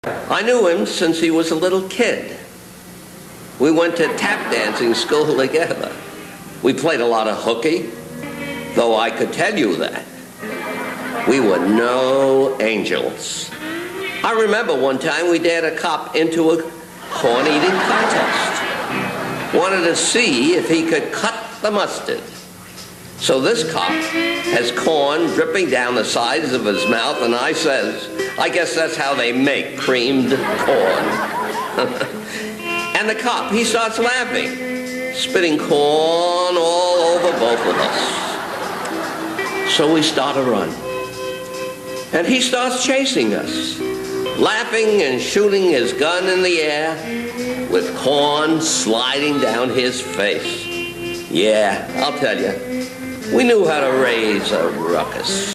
I knew him since he was a little kid. We went to tap dancing school together. We played a lot of hooky, though I could tell you that we were no angels. I remember one time we dared a cop into a corn-eating contest. Wanted to see if he could cut the mustard. So this cop has corn dripping down the sides of his mouth, and I says, I guess that's how they make creamed corn. And the cop, he starts laughing, spitting corn all over both of us. So we start a run. And he starts chasing us, laughing and shooting his gun in the air with corn sliding down his face. Yeah, I'll tell you, we knew how to raise a ruckus.